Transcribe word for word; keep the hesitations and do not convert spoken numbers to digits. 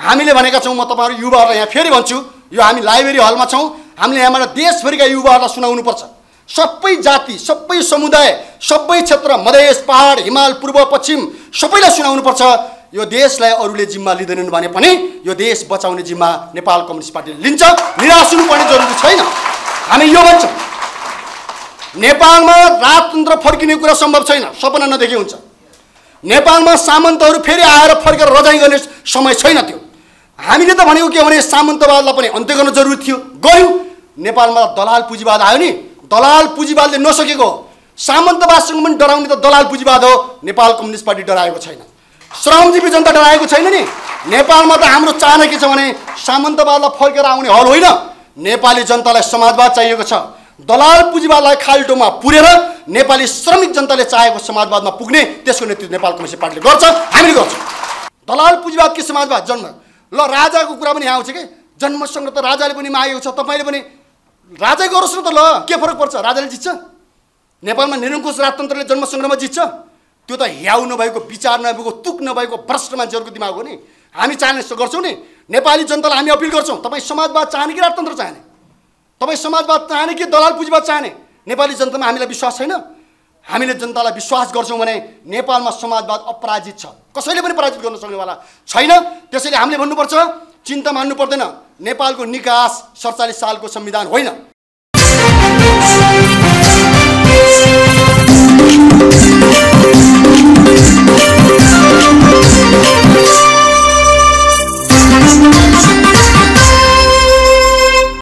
हामीले भनेका छौँ, म तपाईँहरू युवाहरूलाई यहाँ फेरि भन्छु, यो हामी लाइब्रेरी हलमा छौँ, हामीले यहाँबाट देशभरिका युवाहरूलाई सुनाउनुपर्छ। सबै जाति, सबै समुदाय, सबै क्षेत्र, मधेस, पहाड, हिमाल, पूर्व, पश्चिम सबैलाई सुनाउनुपर्छ। यो देशलाई अरूले जिम्मा लिँदैनन् भने पनि यो देश बचाउने जिम्मा नेपाल कम्युनिस्ट पार्टीले लिन्छ। निराश हुनुपर्ने जरुरी छैन। हामी यो भन्छौँ, नेपालमा राजतन्त्र फर्किने कुरा सम्भव छैन, सपना नदेखे हुन्छ। नेपालमा सामन्तहरू फेरि आएर फर्केर रजाइ गर्ने समय छैन। त्यो हामीले त भनेको के भने सामन्तवादलाई पनि अन्त्य गर्न जरुरी थियो, गऱ्यौँ। नेपालमा दलाल पुँजीवाद आयो नि, दलाल पुँजीवादले नसकेको हो। सामन्तवादसँग पनि डराउने त दलाल पुँजीवाद हो। नेपाल कम्युनिस्ट पार्टी डराएको छैन, श्रमजीवी जनता डराएको छैन नि। नेपालमा त हाम्रो चाहना के छ भने सामन्तवादलाई फर्केर आउने हल होइन, नेपाली जनतालाई समाजवाद चाहिएको छ। दलाल पुँजीवादलाई खाल्टोमा पुरेर नेपाली श्रमिक जनताले चाहेको समाजवादमा पुग्ने त्यसको नेतृत्व नेपाल कम्युनिस्ट पार्टीले गर्छ, हामीले गर्छौँ। दलाल पुँजीवाद के समाजवाद जन्म ल राजाको कुरा पनि यहाँ आउँछ कि जन्मसँग त राजाले पनि मागेको छ, तपाईँले पनि राजै गरोस् न त, ल के फरक पर्छ? राजाले जित्छ? नेपालमा निरङ्कुश राजतन्त्रले जन्मसङ्ग्रहमा जित्छ? त्यो त ह्याउ नभएको, विचार नभएको, तुक नभएको भ्रष्ट मान्छेहरूको दिमाग हो नि। हामी चाहने जस्तो गर्छौँ नि। नेपाली जनतालाई हामी अपिल गर्छौँ, तपाईँ समाजवाद चाहने कि राजतन्त्र चाहने? तपाईँ समाजवाद चाहने कि दलाल पुँजीवाद चाहने? नेपाली जनतामा हामीलाई विश्वास छैन। हामीले जनतालाई विश्वास गर्छौँ भने नेपालमा समाजवाद अपराजित छ, कसैले पनि पराजित गर्न सक्नेवाला छैन। त्यसैले हामीले भन्नुपर्छ, चिन्ता मान्नु पर्दैन। नेपालको निकास सडचालिस सालको संविधान होइन,